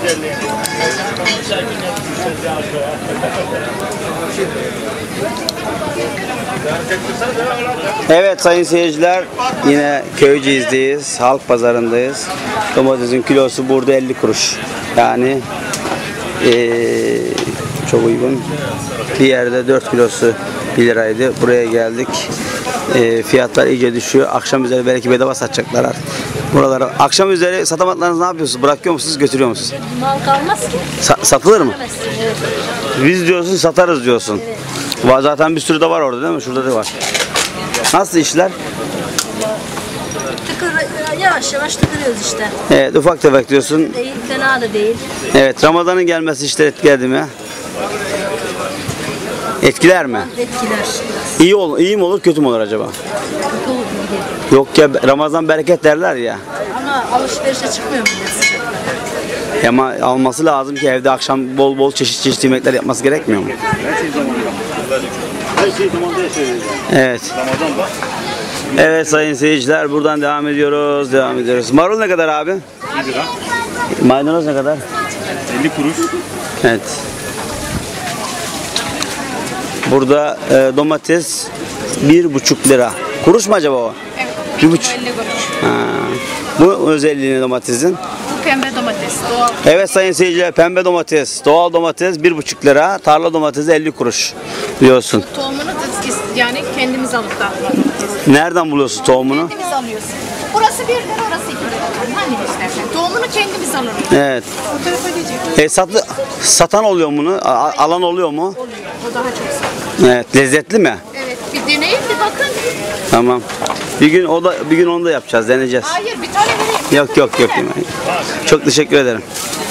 Evet sayın seyirciler, yine Köyceğiz'deyiz, halk pazarındayız. Domatesin kilosu burada 50 kuruş. Yani çok uygun. Bir yerde 4 kilosu 1 liraydı. Buraya geldik. Fiyatlar iyice düşüyor. Akşam üzeri belki bedava satacaklar artık. Buralara akşam üzeri satamadığınızı ne yapıyorsunuz? Bırakıyor musunuz, götürüyor musunuz? Mal kalmaz ki. Satılır mı? Evet. Biz diyorsun, satarız diyorsun. Evet. Zaten bir sürü de var orada değil mi? Şurada da var. Nasıl işler? Yavaş yavaş tıkırıyoruz işte. Evet, ufak tefek diyorsun. Değil, fena da değil. Evet, Ramazan'ın gelmesi işte etkiledi mi? Etkiler mi? Etkiler. İyi mi olur, kötü mü olur acaba? Kötü olur gibi. Yok ya, Ramazan bereket derler ya. Ama alışverişe çıkmıyor millet sıcakta. Ama alması lazım ki evde akşam bol bol çeşit yemekler yapması gerekmiyor mu? Evet. Evet sayın seyirciler, buradan devam ediyoruz. Marul ne kadar abi? 1 lira. Maydanoz ne kadar? 50 kuruş. Evet. Burada domates 1,5 lira. Kuruş mu acaba o? Evet. 1,5. 50 kuruş. Bu özelliğini domatesin. Bu pembe domates. Doğal. Evet sayın seyirciler, pembe domates, doğal domates 1,5 lira, tarla domatesi 50 kuruş diyorsun. Tohumunu da yani kendimiz alıp da Nereden buluyorsun tohumunu? kendimiz alıyoruz. Burası 1 lira, orası 2 lira. Hani istersen. Tohumunu kendimiz alırız. Evet. O tarafa gidecek. Satan oluyor mu bunu? Alan oluyor mu? Oluyor. O daha çok sağlıklı. Evet. Lezzetli mi? Evet. Bir deneyin bir bakın. Tamam. Bir gün onu da yapacağız, deneyeceğiz. Hayır bir tane vereyim. Yok. Çok teşekkür ederim.